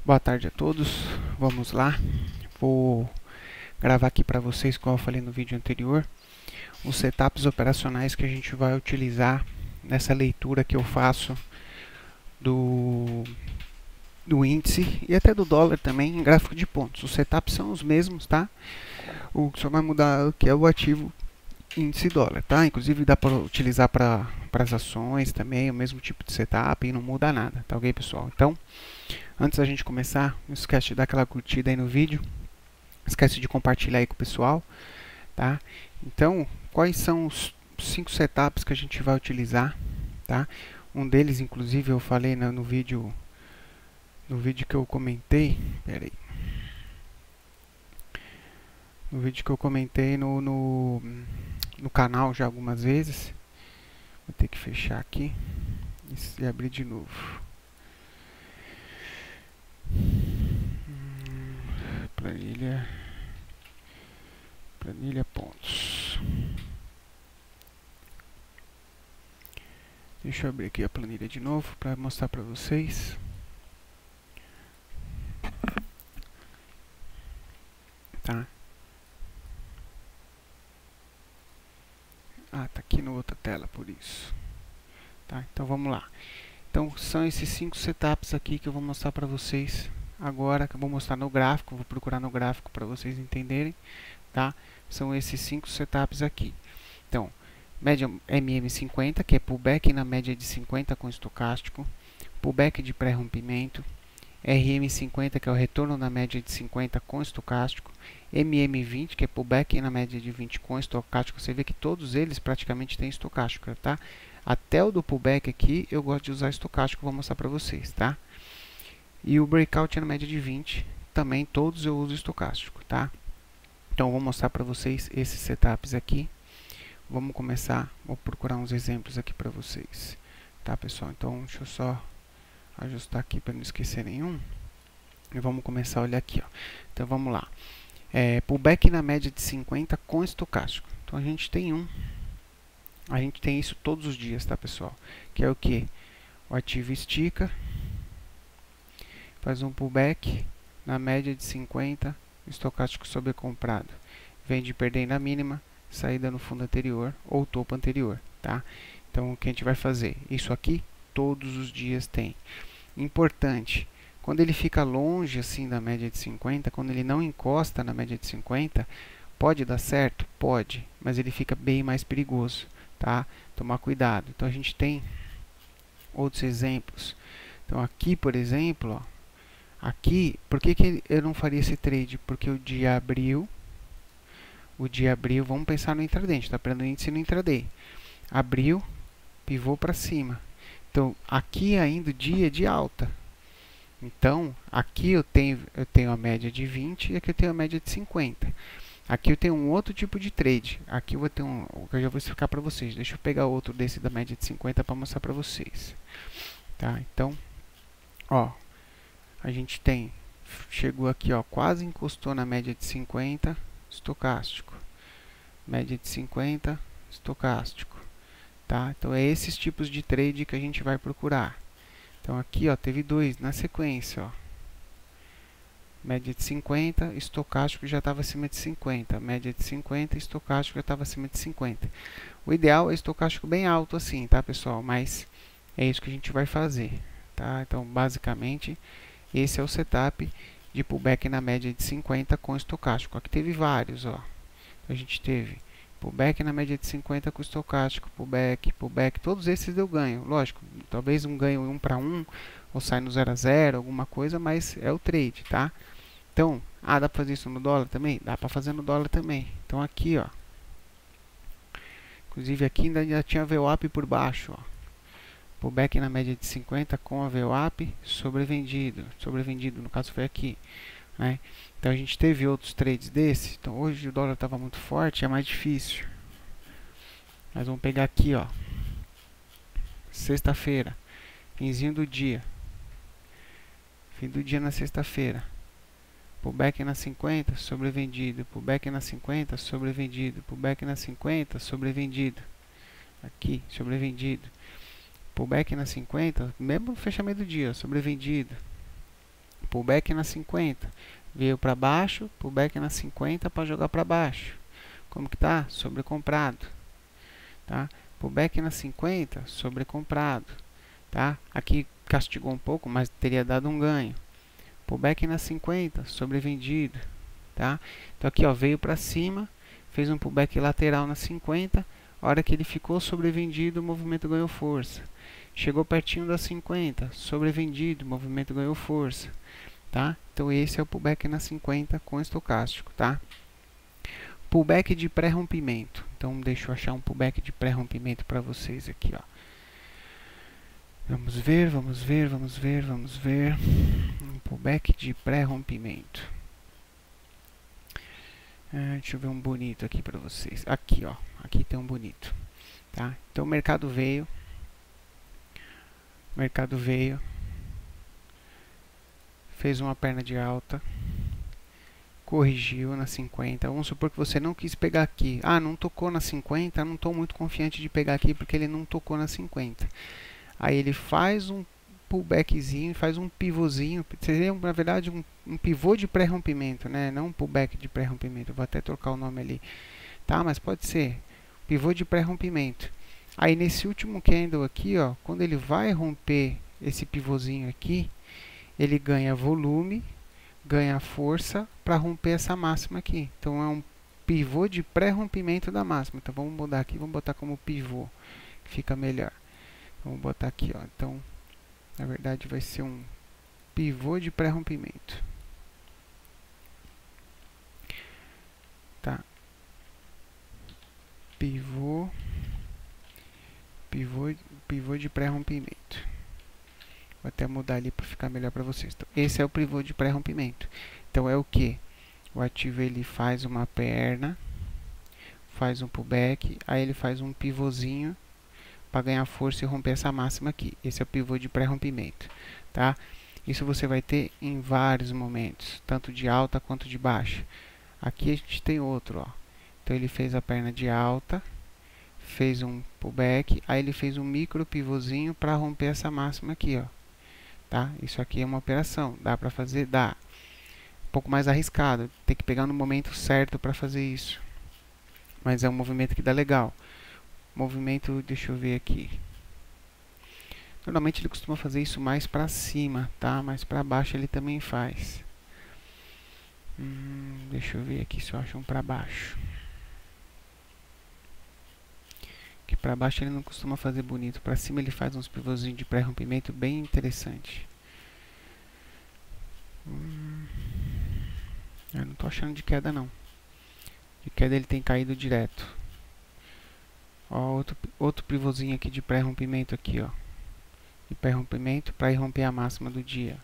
Boa tarde a todos. Vamos lá. Vou gravar aqui para vocês, como eu falei no vídeo anterior, os setups operacionais que a gente vai utilizar nessa leitura que eu faço do índice e até do dólar também em gráfico de pontos. Os setups são os mesmos, tá? O que só vai mudar que é o ativo índice dólar, tá? Inclusive dá para utilizar para as ações também, o mesmo tipo de setup e não muda nada, tá ok, pessoal? Então, antes da gente começar, não esquece de dar aquela curtida aí no vídeo, não esquece de compartilhar aí com o pessoal, tá? Então, quais são os 5 setups que a gente vai utilizar, tá? Um deles, inclusive, eu falei no vídeo que eu comentei, no vídeo que eu comentei no canal já algumas vezes. Vou ter que fechar aqui e abrir de novo. Planilha pontos. Deixa eu abrir aqui a planilha de novo para mostrar para vocês. Tá? Ah, tá aqui na outra tela, por isso. Tá? Então vamos lá. Então são esses 5 setups aqui que eu vou mostrar para vocês agora, que eu vou mostrar no gráfico, vou procurar no gráfico para vocês entenderem, tá? São esses 5 setups aqui. Então, média MM50, que é pullback na média de 50 com estocástico, pullback de pré-rompimento, RM50, que é o retorno na média de 50 com estocástico, MM20, que é pullback na média de 20 com estocástico. Você vê que todos eles praticamente têm estocástico, tá? Até o do pullback aqui eu gosto de usar estocástico, vou mostrar para vocês, tá? E o breakout na média de 20, também todos eu uso estocástico, tá? Então vou mostrar para vocês esses setups aqui. Vamos começar, vou procurar uns exemplos aqui para vocês, tá, pessoal? Então deixa eu só ajustar aqui para não esquecer nenhum. E vamos começar a olhar aqui, ó. Então vamos lá. Pullback na média de 50 com estocástico. Então a gente tem isso todos os dias, tá, pessoal? Que é o que? O ativo estica, faz um pullback na média de 50, estocástico sobrecomprado. Vende perder na mínima, saída no fundo anterior ou topo anterior, tá? Então o que a gente vai fazer? Isso aqui todos os dias tem. Importante, quando ele fica longe assim da média de 50, quando ele não encosta na média de 50, pode dar certo? Pode, mas ele fica bem mais perigoso, tá? Tomar cuidado. Então a gente tem outros exemplos. Então aqui, por exemplo, ó, aqui, por que eu não faria esse trade? Porque o dia abriu, vamos pensar no intraday, a gente está pegando índice no intraday. Abriu, pivô para cima. Então, aqui ainda o dia é de alta. Então, aqui eu tenho a média de 20 e aqui eu tenho a média de 50. Aqui eu tenho um outro tipo de trade. Aqui eu vou ter que eu já vou explicar para vocês. Deixa eu pegar outro desse da média de 50 para mostrar para vocês. Tá? Então, ó, a gente chegou aqui, ó, quase encostou na média de 50, estocástico. Média de 50, estocástico. Tá? Então é esses tipos de trade que a gente vai procurar. Então aqui, ó, teve dois na sequência, ó. Média de 50, estocástico já estava acima de 50. Média de 50, estocástico já estava acima de 50. O ideal é estocástico bem alto assim, tá, pessoal? Mas é isso que a gente vai fazer, tá? Então, basicamente, esse é o setup de pullback na média de 50 com estocástico. Aqui teve vários, ó. A gente teve pullback na média de 50 com estocástico, pullback, todos esses deu ganho. Lógico, talvez um ganho 1 para 1, ou sai no 0 a 0, alguma coisa, mas é o trade, tá? Então, dá para fazer isso no dólar também? Dá para fazer no dólar também. Então aqui, ó. Inclusive aqui ainda tinha VWAP por baixo, ó. Pullback na média de 50 com a VWAP sobrevendido. Sobrevendido, no caso foi aqui, né? Então a gente teve outros trades desse. Então hoje o dólar estava muito forte, é mais difícil. Mas vamos pegar aqui, ó. Sexta-feira, finzinho do dia. Fim do dia na sexta-feira. Pullback na 50, sobrevendido. Pullback na 50, sobrevendido. Pullback na 50, sobrevendido. Aqui, sobrevendido. Pullback na 50, mesmo no fechamento do dia, sobrevendido. pullback na 50. Veio para baixo, pullback na 50 para jogar para baixo. Como que tá? Sobrecomprado. Tá? Pullback na 50, sobrecomprado. Tá? Aqui castigou um pouco, mas teria dado um ganho. Pullback na 50, sobrevendido. Tá? Então aqui ó, veio para cima, fez um pullback lateral na 50. A hora que ele ficou sobrevendido, o movimento ganhou força. Chegou pertinho das 50, sobrevendido, o movimento ganhou força. Tá? Então esse é o pullback na 50 com estocástico. Tá? Pullback de pré-rompimento. Então deixa eu achar um pullback de pré-rompimento para vocês aqui. Ó. Vamos ver. Um pullback de pré-rompimento. Deixa eu ver um bonito aqui para vocês. Aqui, ó. Aqui tem um bonito. Tá? Então o mercado veio. Fez uma perna de alta. Corrigiu na 50. Vamos supor que você não quis pegar aqui. Ah, não tocou na 50. Não estou muito confiante de pegar aqui porque ele não tocou na 50. Aí ele faz um pullbackzinho, faz um pivôzinho. Seria, na verdade, um pivô de pré-rompimento, né? Não um pullback de pré-rompimento. Vou até trocar o nome ali. Tá? Mas pode ser. Pivô de pré-rompimento. Aí nesse último candle aqui, ó, quando ele vai romper esse pivôzinho aqui, ele ganha volume, ganha força para romper essa máxima aqui. Então é um pivô de pré-rompimento da máxima. Então vamos mudar aqui, vamos botar como pivô, que fica melhor. Vamos botar aqui, ó. Então, na verdade vai ser um pivô de pré-rompimento. Tá? Pivô de pré-rompimento. Vou até mudar ali para ficar melhor para vocês. Então, esse é o pivô de pré-rompimento. Então é o que? O ativo ele faz uma perna, faz um pullback, aí ele faz um pivôzinho para ganhar força e romper essa máxima aqui. Esse é o pivô de pré-rompimento, tá? Isso você vai ter em vários momentos, tanto de alta quanto de baixa. Aqui a gente tem outro, ó. Então ele fez a perna de alta, fez um pullback, aí ele fez um micro pivôzinho para romper essa máxima aqui, ó. Tá? Isso aqui é uma operação, dá para fazer, dá. Um pouco mais arriscado, tem que pegar no momento certo para fazer isso. Mas é um movimento que dá legal. Movimento, deixa eu ver aqui. Normalmente ele costuma fazer isso mais para cima, tá? Mas para baixo ele também faz. Deixa eu ver aqui se eu acho um para baixo. Que para baixo ele não costuma fazer bonito. Para cima ele faz uns pivôzinhos de pré-rompimento bem interessante. Eu não estou achando de queda não. De queda ele tem caído direto. Ó, outro pivôzinho aqui de pré-rompimento aqui, ó. De pré-rompimento para ir romper a máxima do dia.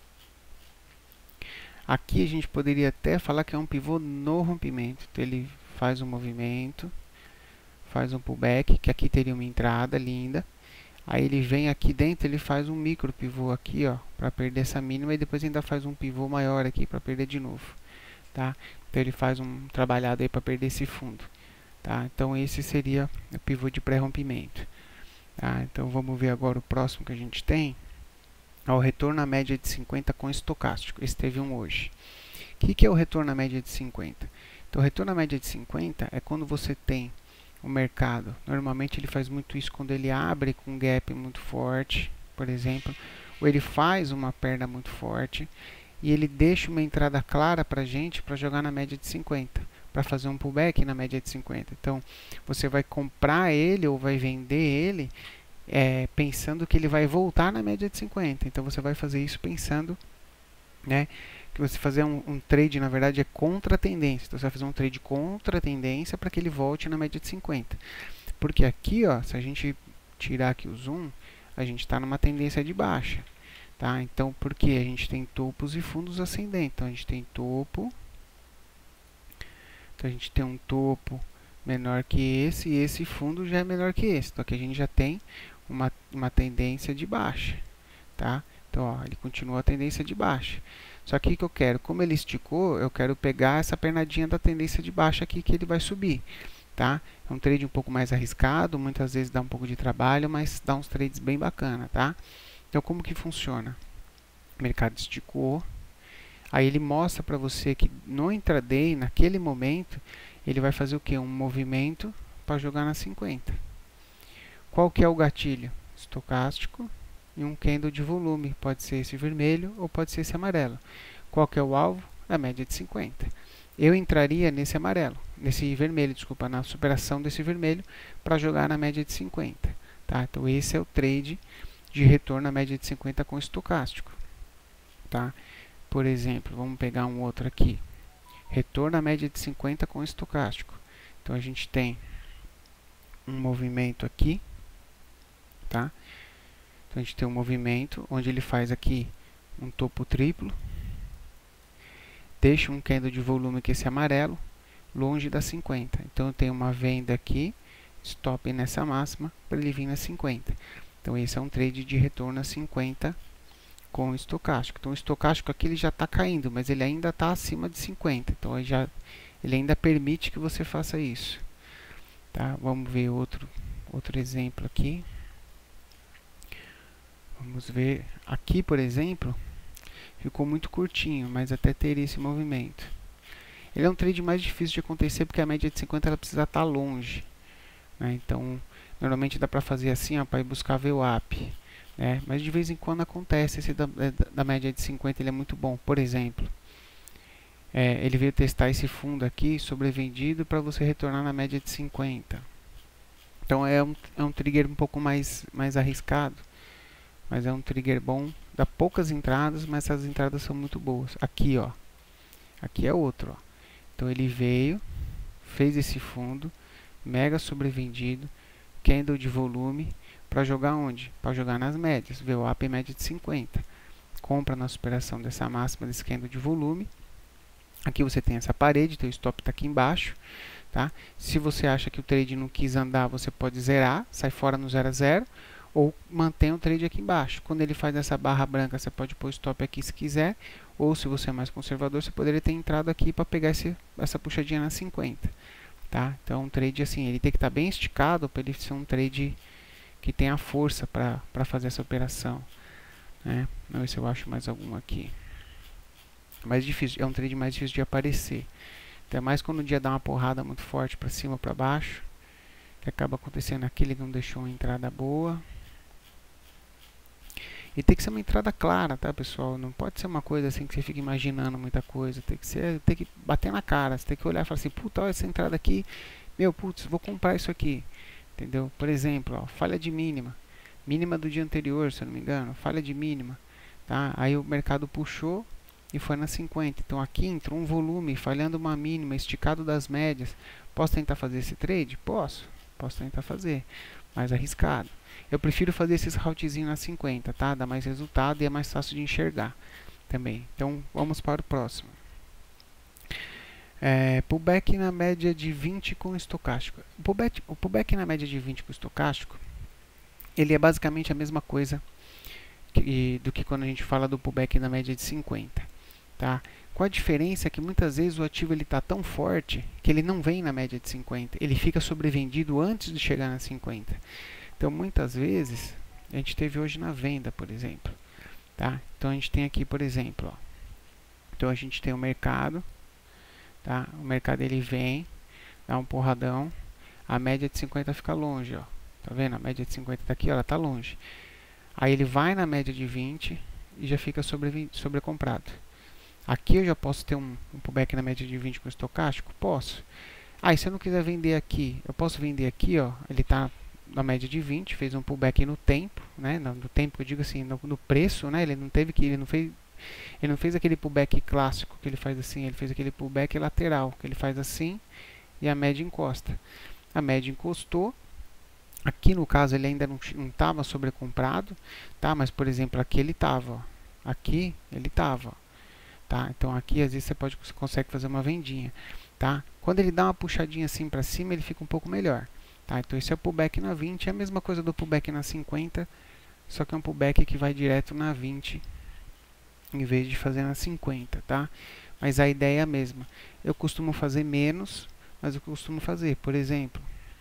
Aqui a gente poderia até falar que é um pivô no rompimento. Então ele faz um movimento, faz um pullback, que aqui teria uma entrada linda. Aí ele vem aqui dentro, ele faz um micro pivô aqui, ó, para perder essa mínima e depois ainda faz um pivô maior aqui para perder de novo, tá? Então ele faz um trabalhado aí para perder esse fundo, tá? Então esse seria o pivô de pré-rompimento, tá? Então vamos ver agora o próximo que a gente tem. O retorno à média de 50 com estocástico. Esse teve um hoje. O que é o retorno à média de 50? Então, o retorno à média de 50 é quando você tem o mercado. Normalmente ele faz muito isso quando ele abre com um gap muito forte, por exemplo, ou ele faz uma perna muito forte e ele deixa uma entrada clara para a gente para jogar na média de 50, para fazer um pullback na média de 50. Então, você vai comprar ele ou vai vender ele pensando que ele vai voltar na média de 50. Então você vai fazer isso pensando, né, que você fazer um trade, na verdade, é contra a tendência. Então você vai fazer um trade contra a tendência para que ele volte na média de 50. Porque aqui, ó, se a gente tirar aqui o zoom, a gente está numa tendência de baixa. Tá? Então, porque a gente tem topos e fundos ascendentes. Então a gente tem topo. Então a gente tem um topo menor que esse e esse fundo já é menor que esse. Então aqui a gente já tem uma tendência de baixa, tá? Então, ó, ele continua a tendência de baixa. Só que o que eu quero, como ele esticou, eu quero pegar essa pernadinha da tendência de baixa aqui que ele vai subir, tá? É um trade um pouco mais arriscado, muitas vezes dá um pouco de trabalho, mas dá uns trades bem bacana, tá? Então, como que funciona? O mercado esticou, Aí ele mostra para você que no intraday, naquele momento, ele vai fazer o que? Um movimento para jogar na 50. Qual que é o gatilho? Estocástico e um candle de volume. Pode ser esse vermelho ou pode ser esse amarelo. Qual que é o alvo? A média de 50. Eu entraria nesse amarelo, nesse vermelho, desculpa, na superação desse vermelho para jogar na média de 50. Tá? Então esse é o trade de retorno à média de 50 com estocástico. Tá? Por exemplo, vamos pegar um outro aqui. Retorno à média de 50 com estocástico. Então a gente tem um movimento aqui. Tá? Então a gente tem um movimento onde ele faz aqui um topo triplo. Deixa um candle de volume que é esse amarelo longe da 50. Então eu tenho uma venda aqui, stop nessa máxima para ele vir na 50. Então esse é um trade de retorno a 50 com o estocástico. Então o estocástico aqui ele já está caindo, mas ele ainda está acima de 50. Então ele ainda permite que você faça isso. Tá? Vamos ver outro exemplo aqui. Vamos ver aqui, por exemplo, ficou muito curtinho, mas até teria esse movimento. Ele é um trade mais difícil de acontecer porque a média de 50 ela precisa estar longe, né? Então, normalmente dá para fazer assim, para ir buscar VWAP, né? Mas de vez em quando acontece. Esse da média de 50 ele é muito bom. Por exemplo, ele veio testar esse fundo aqui, sobrevendido, para você retornar na média de 50. Então é um trigger um pouco mais arriscado, mas é um trigger bom. Dá poucas entradas, mas essas entradas são muito boas. Aqui, ó. Aqui é outro, ó. Então ele veio, fez esse fundo, mega sobrevendido, candle de volume, para jogar onde? Para jogar nas médias, VWAP média de 50. Compra na superação dessa máxima desse candle de volume. Aqui você tem essa parede, teu stop está aqui embaixo. Tá? Se você acha que o trade não quis andar, você pode zerar, sai fora no 0 a 0. Ou mantém o trade aqui embaixo. Quando ele faz essa barra branca, você pode pôr stop aqui se quiser. Ou se você é mais conservador, você poderia ter entrado aqui para pegar essa puxadinha na 50. Tá? Então um trade assim, ele tem que estar bem esticado para ele ser um trade que tenha força para fazer essa operação. Né? Vamos ver se eu acho mais algum aqui. Mais difícil, é um trade mais difícil de aparecer. Até mais quando o dia dá uma porrada muito forte para cima ou para baixo. Que acaba acontecendo aqui, ele não deixou uma entrada boa. E tem que ser uma entrada clara, tá, pessoal? Não pode ser uma coisa assim que você fica imaginando muita coisa. Tem que bater na cara. Você tem que olhar e falar assim, puta, olha essa entrada aqui. Meu, putz, vou comprar isso aqui. Entendeu? Por exemplo, ó, falha de mínima. Mínima do dia anterior, se eu não me engano. Falha de mínima. Tá? Aí o mercado puxou e foi na 50. Então aqui entrou um volume, falhando uma mínima, esticado das médias. Posso tentar fazer esse trade? Posso tentar fazer, mais arriscado. Eu prefiro fazer esses routzinhos na 50, tá? Dá mais resultado e é mais fácil de enxergar também. Então vamos para o próximo. Pullback na média de 20 com estocástico. O pullback na média de 20 com estocástico, ele é basicamente a mesma coisa do que quando a gente fala do pullback na média de 50, tá? Com a diferença que muitas vezes o ativo está tão forte que ele não vem na média de 50, ele fica sobrevendido antes de chegar na 50. Então muitas vezes, a gente teve hoje na venda, por exemplo. Tá? Então a gente tem aqui, por exemplo, ó. Então a gente tem o mercado, tá? O mercado ele vem, dá um porradão, a média de 50 fica longe, ó. Tá vendo? A média de 50 está aqui, ó, ela está longe. Aí ele vai na média de 20 e já fica sobrecomprado. Aqui eu já posso ter um pullback na média de 20 com estocástico? Posso. E se eu não quiser vender aqui, eu posso vender aqui, ó. Ele está na média de 20, fez um pullback no tempo, né? No tempo, eu digo assim, no preço, né? Ele não fez aquele pullback clássico que ele faz assim, ele fez aquele pullback lateral, que ele faz assim e a média encosta. A média encostou. Aqui no caso ele ainda não estava sobrecomprado, tá? Mas por exemplo, aqui ele estava, aqui ele estava. Tá? Então aqui às vezes você consegue fazer uma vendinha, tá? Quando ele dá uma puxadinha assim para cima, ele fica um pouco melhor, tá? Então esse é o pullback na 20, é a mesma coisa do pullback na 50, só que é um pullback que vai direto na 20 em vez de fazer na 50, tá? Mas a ideia é a mesma. Eu costumo fazer menos, mas eu costumo fazer, por exemplo,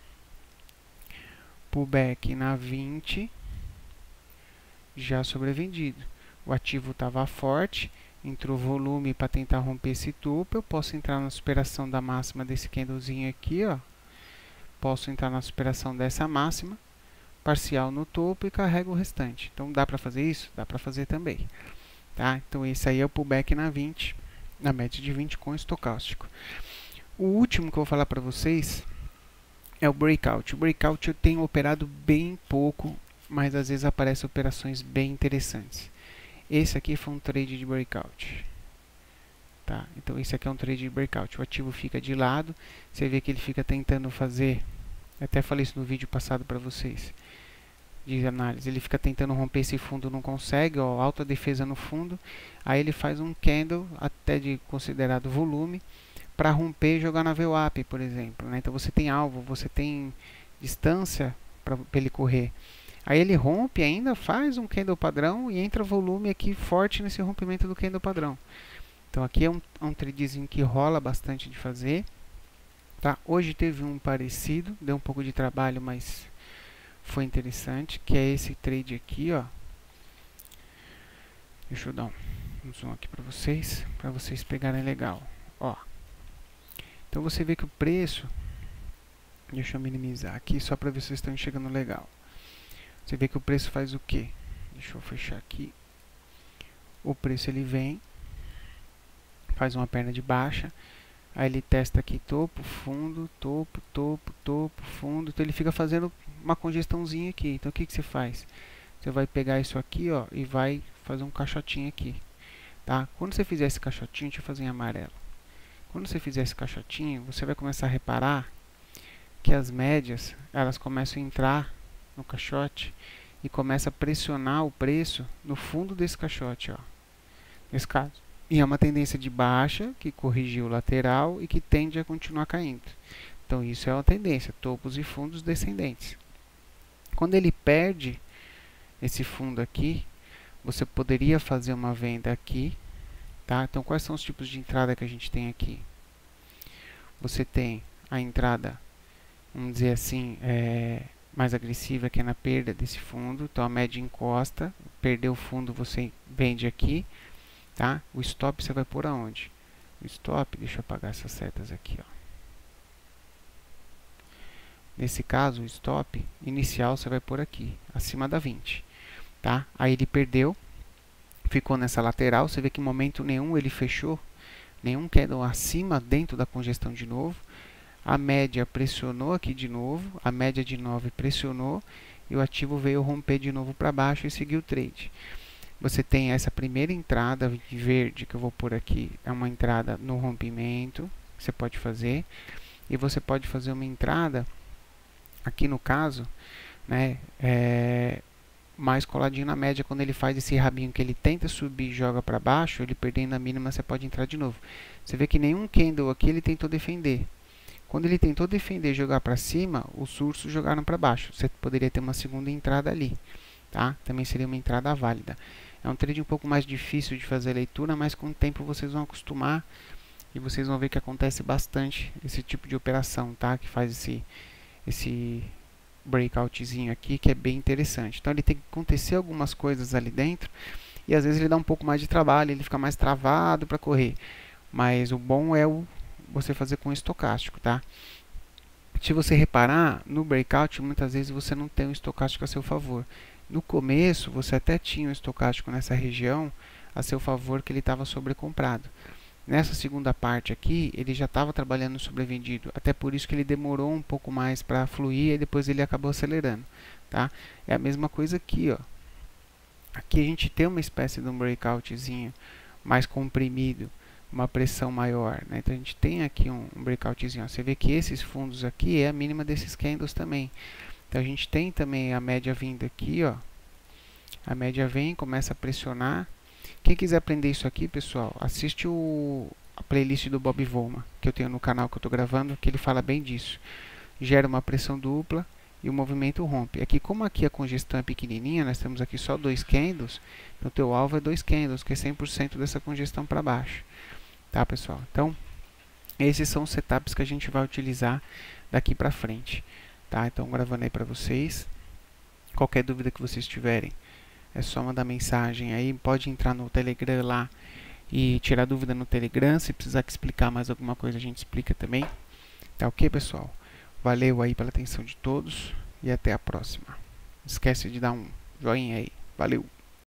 pullback na 20 já sobrevendido. O ativo estava forte, entrou volume para tentar romper esse topo, eu posso entrar na superação da máxima desse candlezinho aqui, ó. Posso entrar na superação dessa máxima, parcial no topo e carrego o restante. Então, dá para fazer isso? Dá para fazer também. Tá? Então, esse aí é o pullback na 20, na média de 20 com estocástico. O último que eu vou falar para vocês é o breakout. O breakout eu tenho operado bem pouco, mas às vezes aparecem operações bem interessantes. Esse aqui foi um trade de breakout. Tá? Então, esse aqui é um trade de breakout. O ativo fica de lado, você vê que ele fica tentando fazer, até falei isso no vídeo passado para vocês, de análise, ele fica tentando romper esse fundo, não consegue, ó, alta defesa no fundo, aí ele faz um candle, até de considerado volume, para romper e jogar na VWAP, por exemplo, né? Então você tem alvo, você tem distância para ele correr. Aí ele rompe ainda, faz um candle padrão e entra volume aqui forte nesse rompimento do candle padrão. Então aqui é um tradezinho que rola bastante de fazer. Tá? Hoje teve um parecido, deu um pouco de trabalho, mas foi interessante, que é esse trade aqui, ó. Deixa eu dar um zoom aqui para vocês pegarem legal, ó. Então você vê que o preço, deixa eu minimizar aqui só para ver se vocês estão enxergando legal. Você vê que o preço faz o quê? Deixa eu fechar aqui. O preço ele vem, faz uma perna de baixa, aí ele testa aqui topo, fundo, topo, topo, topo, fundo. Então ele fica fazendo uma congestãozinha aqui. Então o que você faz? Você vai pegar isso aqui, ó, e vai fazer um caixotinho aqui, tá? Quando você fizer esse caixotinho, deixa eu fazer em amarelo. Quando você fizer esse caixotinho, você vai começar a reparar que as médias, elas começam a entrar no caixote e começa a pressionar o preço no fundo desse caixote, ó. Nesse caso. E é uma tendência de baixa, que corrigiu o lateral e que tende a continuar caindo. Então isso é uma tendência, topos e fundos descendentes. Quando ele perde esse fundo aqui, você poderia fazer uma venda aqui, tá? Então quais são os tipos de entrada que a gente tem aqui? Você tem a entrada, vamos dizer assim, mais agressiva, que é na perda desse fundo. Então a média encosta, perdeu o fundo, você vende aqui, tá? O stop você vai por aonde? O stop, deixa eu apagar essas setas aqui, ó. Nesse caso, o stop inicial você vai por aqui, acima da 20, tá? Aí ele perdeu, ficou nessa lateral, você vê que em momento nenhum ele fechou, nenhum candle acima dentro da congestão de novo. A média pressionou aqui de novo, a média de 9 pressionou e o ativo veio romper de novo para baixo e seguiu o trade. Você tem essa primeira entrada verde que eu vou pôr aqui, é uma entrada no rompimento, que você pode fazer. E você pode fazer uma entrada, aqui no caso, né, mais coladinho na média, quando ele faz esse rabinho que ele tenta subir e joga para baixo, ele perdendo a mínima, você pode entrar de novo. Você vê que nenhum candle aqui ele tentou defender. Quando ele tentou defender e jogar para cima, os ursos jogaram para baixo. Você poderia ter uma segunda entrada ali, tá? Também seria uma entrada válida. É um trade um pouco mais difícil de fazer leitura, mas com o tempo vocês vão acostumar e vocês vão ver que acontece bastante esse tipo de operação, tá? Que faz esse breakoutzinho aqui, que é bem interessante. Então ele tem que acontecer algumas coisas ali dentro e às vezes ele dá um pouco mais de trabalho, ele fica mais travado para correr. Mas o bom é você fazer com estocástico, tá? Se você reparar, no breakout, muitas vezes você não tem um estocástico a seu favor. No começo, você até tinha um estocástico nessa região a seu favor, que ele estava sobrecomprado. Nessa segunda parte aqui, ele já estava trabalhando sobrevendido. Até por isso que ele demorou um pouco mais para fluir e depois ele acabou acelerando, tá? É a mesma coisa aqui, ó. Aqui a gente tem uma espécie de um breakoutzinho mais comprimido, uma pressão maior, né? Então a gente tem aqui um breakoutzinho, ó. Você vê que esses fundos aqui é a mínima desses candles também. Então a gente tem também a média vindo aqui, ó. A média vem, começa a pressionar. Quem quiser aprender isso aqui, pessoal, assiste a playlist do Bob Vollmer, que eu tenho no canal que eu estou gravando, que ele fala bem disso. Gera uma pressão dupla e o movimento rompe. Aqui, como aqui a congestão é pequenininha, nós temos aqui só 2 candles, então o teu alvo é 2 candles, que é 100% dessa congestão para baixo. Tá, pessoal? Então, esses são os setups que a gente vai utilizar daqui para frente. Tá? Então, gravando aí para vocês. Qualquer dúvida que vocês tiverem, é só mandar mensagem aí. Pode entrar no Telegram lá e tirar dúvida no Telegram. Se precisar explicar mais alguma coisa, a gente explica também. Tá ok, pessoal? Valeu aí pela atenção de todos e até a próxima. Não esquece de dar um joinha aí. Valeu!